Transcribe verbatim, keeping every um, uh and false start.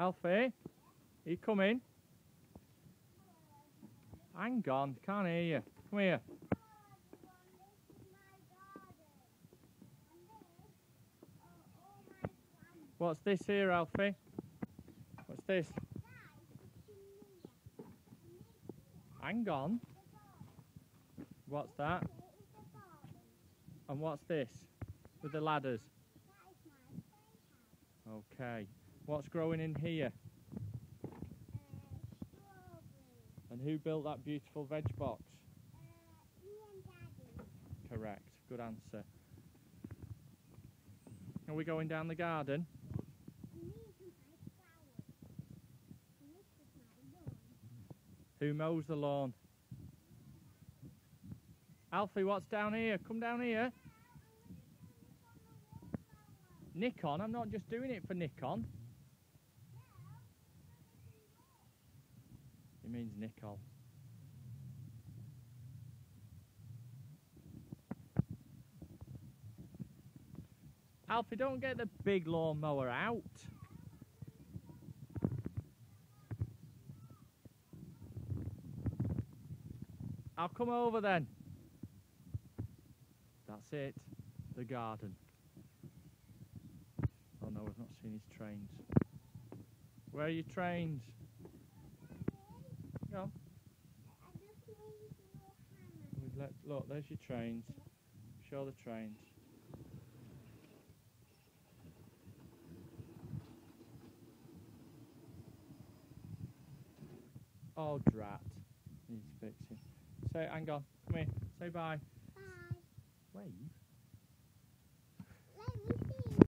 Alfie, are you coming? Hang on, can't hear you. Come here. What's this here, Alfie? What's this? Hang on. What's that? And what's this? With the ladders? Okay. What's growing in here? And who built that beautiful veg box? Correct. Good answer. Are we going down the garden? Who mows the lawn? Alfie, what's down here? Come down here. Nikon? I'm not just doing it for Nikon. He means Nicole. Alfie, don't get the big lawn mower out. I'll come over then. That's it. The garden. Oh no, we've not seen his trains. Where are your trains? Go. We've let, look, there's your trains. Show the trains. Oh, drat. Needs fixing. Say, hang on. Come here. Say bye. Bye. Wave.